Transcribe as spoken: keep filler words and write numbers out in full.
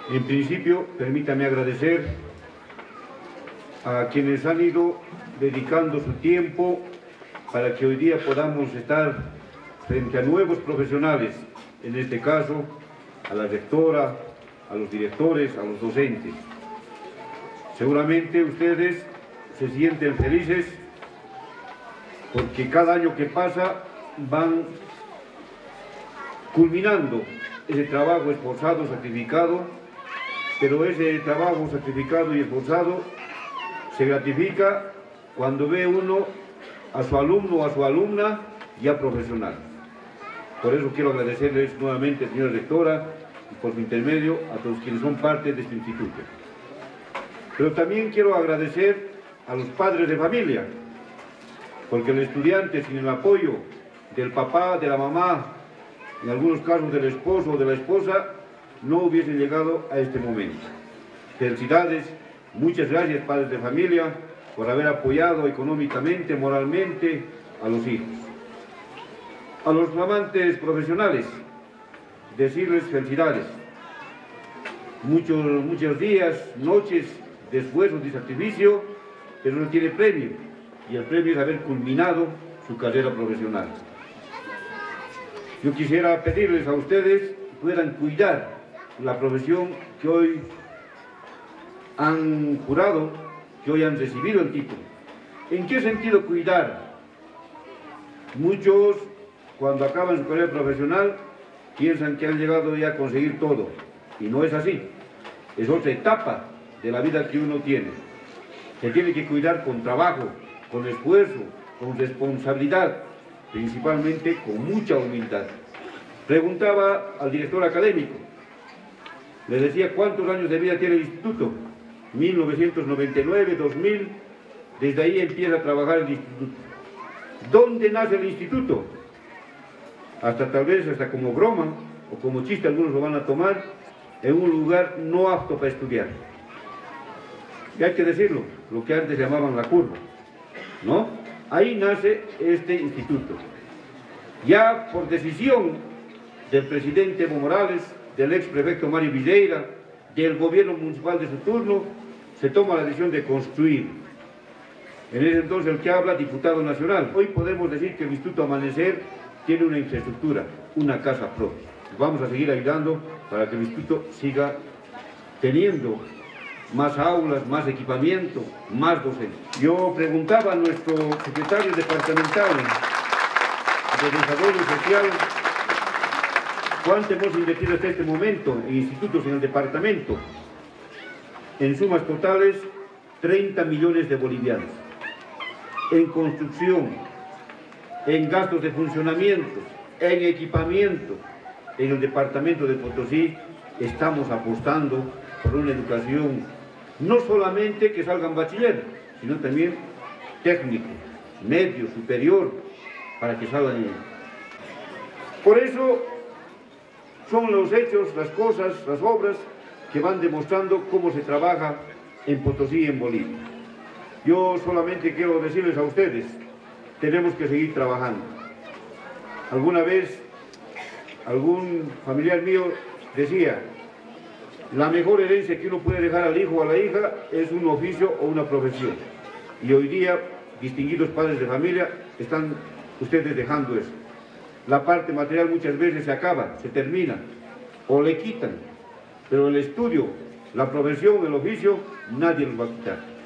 En principio, permítame agradecer a quienes han ido dedicando su tiempo para que hoy día podamos estar frente a nuevos profesionales, en este caso a la rectora, a los directores, a los docentes. Seguramente ustedes se sienten felices porque cada año que pasa van culminando ese trabajo esforzado, sacrificado, pero ese trabajo sacrificado y esforzado se gratifica cuando ve uno a su alumno o a su alumna ya profesional. Por eso quiero agradecerles nuevamente, señora rectora, y por su intermedio a todos quienes son parte de este instituto. Pero también quiero agradecer a los padres de familia, porque el estudiante sin el apoyo del papá, de la mamá, en algunos casos del esposo o de la esposa, no hubiesen llegado a este momento. Felicidades, muchas gracias padres de familia por haber apoyado económicamente, moralmente a los hijos. A los flamantes profesionales, decirles felicidades. Muchos, muchos días, noches de esfuerzo, de sacrificio, pero no tiene premio, y el premio es haber culminado su carrera profesional. Yo quisiera pedirles a ustedes que puedan cuidar la profesión que hoy han jurado, que hoy han recibido el título. ¿En qué sentido cuidar? Muchos, cuando acaban su carrera profesional, piensan que han llegado ya a conseguir todo, y no es así. Es otra etapa de la vida que uno tiene. Se tiene que cuidar con trabajo, con esfuerzo, con responsabilidad, principalmente con mucha humildad. Preguntaba al director académico, le decía cuántos años de vida tiene el instituto. mil novecientos noventa y nueve, dos mil, desde ahí empieza a trabajar el instituto. ¿Dónde nace el instituto? Hasta tal vez, hasta como broma o como chiste, algunos lo van a tomar, en un lugar no apto para estudiar. Y hay que decirlo, lo que antes llamaban la curva, ¿no? Ahí nace este instituto. Ya por decisión del presidente Evo Morales, del ex prefecto Mario Videira, del gobierno municipal de su turno, se toma la decisión de construir. En ese entonces el que habla, diputado nacional. Hoy podemos decir que el Instituto Amanecer tiene una infraestructura, una casa propia. Vamos a seguir ayudando para que el instituto siga teniendo más aulas, más equipamiento, más docentes. Yo preguntaba a nuestro secretario departamental de Desarrollo Social cuánto hemos invertido hasta este momento en institutos en el departamento. En sumas totales, treinta millones de bolivianos. En construcción, en gastos de funcionamiento, en equipamiento. En el departamento de Potosí estamos apostando por una educación no solamente que salgan bachiller, sino también técnico, medio, superior, para que salgan. Por eso son los hechos, las cosas, las obras que van demostrando cómo se trabaja en Potosí y en Bolivia. Yo solamente quiero decirles a ustedes, tenemos que seguir trabajando. Alguna vez, algún familiar mío decía, la mejor herencia que uno puede dejar al hijo o a la hija es un oficio o una profesión. Y hoy día, distinguidos padres de familia, están ustedes dejando eso. La parte material muchas veces se acaba, se termina, o le quitan. Pero el estudio, la profesión, el oficio, nadie los va a quitar.